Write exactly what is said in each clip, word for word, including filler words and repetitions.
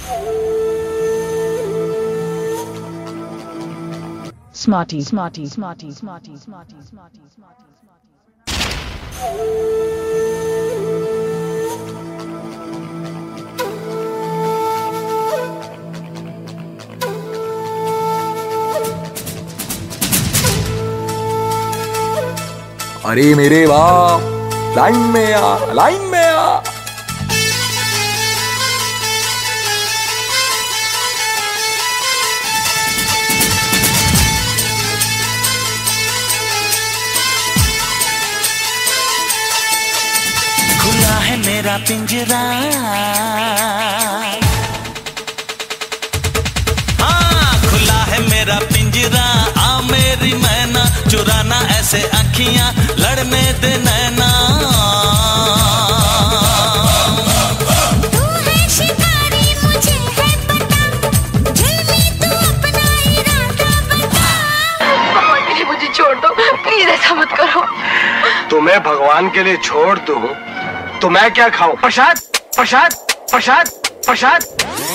Smarty, smarty, smarty, smarty, smarty, smarty, smarty, अरे मेरे बाप, लाइन में आ, लाइन में आ। खुला है मेरा पिंजरा, हाँ खुला है मेरा पिंजरा। आ मेरी मैना चुराना ऐसे अखियां लड़ने दे नैना। तू है शिकारी मुझे है पता, झिलमी तू अपना इरादा बता। भगवान के लिए मुझे छोड़ दो, प्लीज ऐसा मत करो। तुम्हें भगवान के लिए छोड़ दूं तो मैं क्या खाऊं? प्रसाद प्रसाद प्रसाद प्रसाद।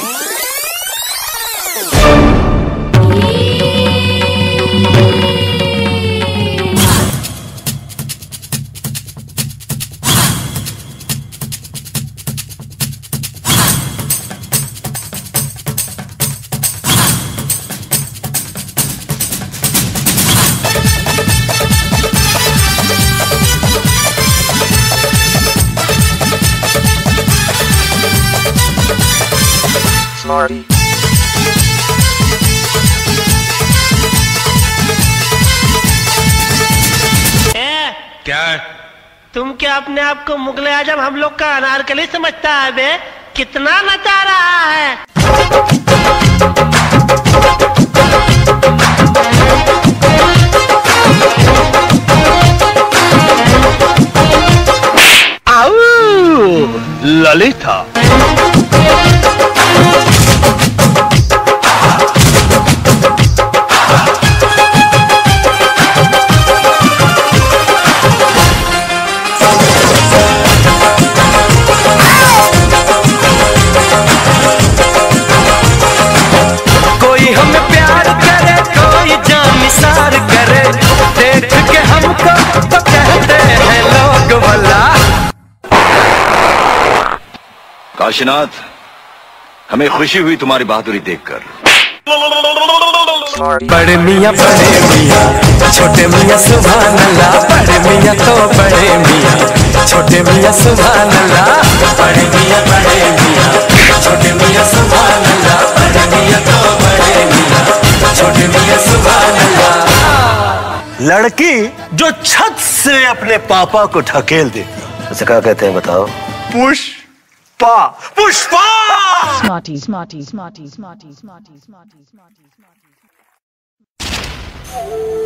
Smarty. ए, क्या है? तुम क्या अपने आप को मुगले आजम हम लोग का अनारकली समझता है बे? कितना नचा रहा है। आऊ, ललिता। कोई हमें प्यार करे, कोई जान निसार करे, देख के हमको तो कहते हैं लोग भला। काशीनाथ, हमें खुशी हुई तुम्हारी बहादुरी देखकर। बड़े मियाँ बड़े मियाँ छोटे मियाँ सुभान अल्लाह। बड़े मियाँ तो बड़े मियाँ छोटे मियाँ सुभान अल्लाह। बड़े मियाँ बड़े मियाँ छोटे मियाँ सुभान अल्लाह। बड़े मियाँ तो बड़े मियाँ छोटे मियाँ सुभान अल्लाह। लड़की जो छत से अपने पापा को ढकेल देती, उसे क्या कहते हैं बताओ? Pushpa. Pushpa. smarty, smarty, smarty, smarty, smarty, smarty, smarty, smarty.